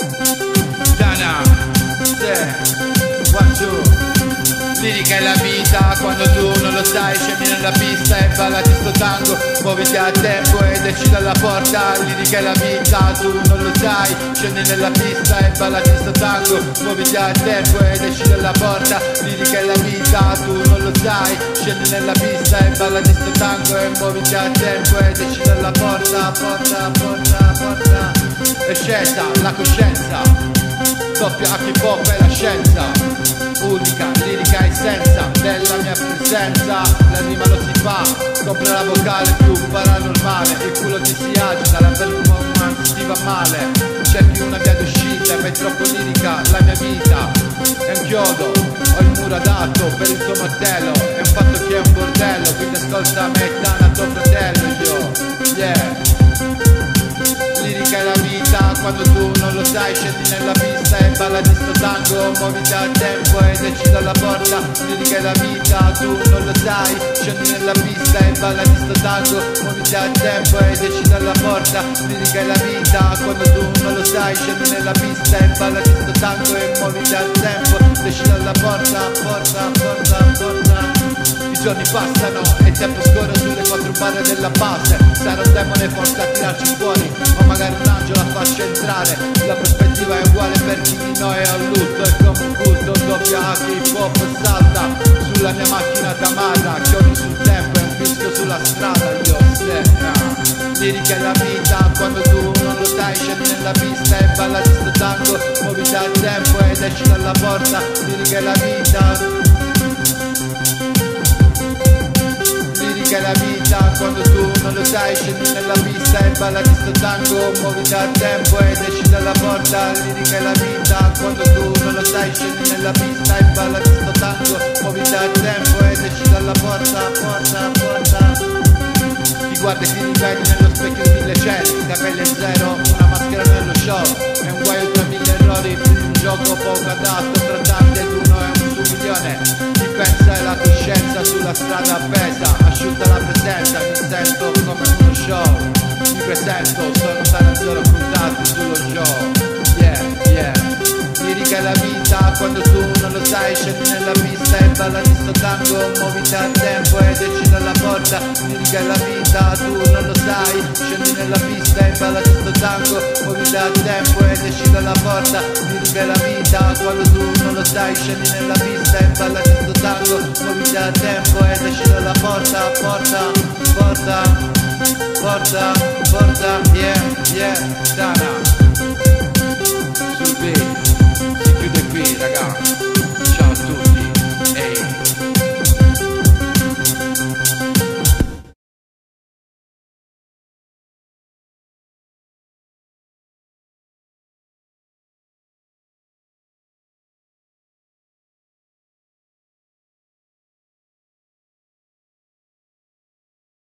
Dana, one, two. Lirica è la vita, quando tu non lo sai, scendi nella pista e ballati sto tango. Muoviti a tempo ed esci dalla porta. Lirica è la vita, tu non lo sai, scendi nella pista e ballati sto tango. Muoviti a tempo ed esci dalla porta. Lirica è la vita, tu non lo sai, scendi nella pista e ballati sto tango. E muoviti a tempo ed esci dalla porta, porta, porta, porta. È scelta la coscienza, doppia hip hop è la scienza. Unica, lirica essenza della mia presenza. La rima lo si fa, compra la vocale più paranormale. Il culo ti si agita, la performance ti va male. Cerchi una via d'uscita, ma è troppo lirica la mia vita. È un chiodo, ho il muro adatto per il tuo martello. È un fatto che è un bordello, quindi ascolta me e Dana tuo fratello. Io, yeah. Lirica è la vita, quando tu non lo sai, scendi nella pista e ballati sto tango. Muoviti a tempo ed esci dalla porta. Lirica è la vita, tu non lo sai, scendi nella pista e ballati sto tango. Muoviti a tempo ed esci dalla porta. Lirica è la vita, quando tu non lo sai, scendi nella pista e ballati sto tango. E muoviti a tempo ed esci dalla porta, porta, porta, porta. I giorni passano e il tempo scorre sulle quattro barre della base. Sarà un demone forse a tirarci fuori, o magari un angelo a farci entrare. La prospettiva è uguale per chi di noi è un lutto. È come un culto, doppia hip hop salta sulla mia macchina tamarra. Chiodi sul tempo e un fischio sulla strada. Io lirica è la vita, quando tu non lo sai, scendi nella pista e ballati sto tango. Muoviti al tempo ed esci dalla porta. Lirica è la vita. È la vita, quando tu non lo sai, scendi nella pista e ballati sto tango. Muoviti a tempo ed esci dalla porta. Lirica è la vita, quando tu non lo sai, scendi nella pista e ballati sto tango. Muoviti a tempo ed esci dalla porta, porta, porta. Ti guardi e ti rivedi nello specchio di mille cieli. Capelli a zero, una maschera nello show. È un guaio tra mille errori, un gioco poco adatto tra tanti ed uno è un su milione. Pensa e la coscienza sulla strada appesa, asciutta la presenza, mi sento come uno show. Mi presento, sono Taranzoro puntati sullo show. Yeah, yeah. Lirica è la vita, quando tu non lo sai, scendi nella pista e ballati sto tango. Muoviti a tempo ed esci dalla porta. Lirica è la vita, tu non lo sai, scendi nella pista e ballati sto tango. Muoviti a tempo ed esci dalla porta. Lirica è la vita, quando tu non lo sai, scendi nella pista e ballati sto tango. Muoviti a tempo ed esci dalla porta, porta, porta, porta, porta, yeah, yeah, Dana.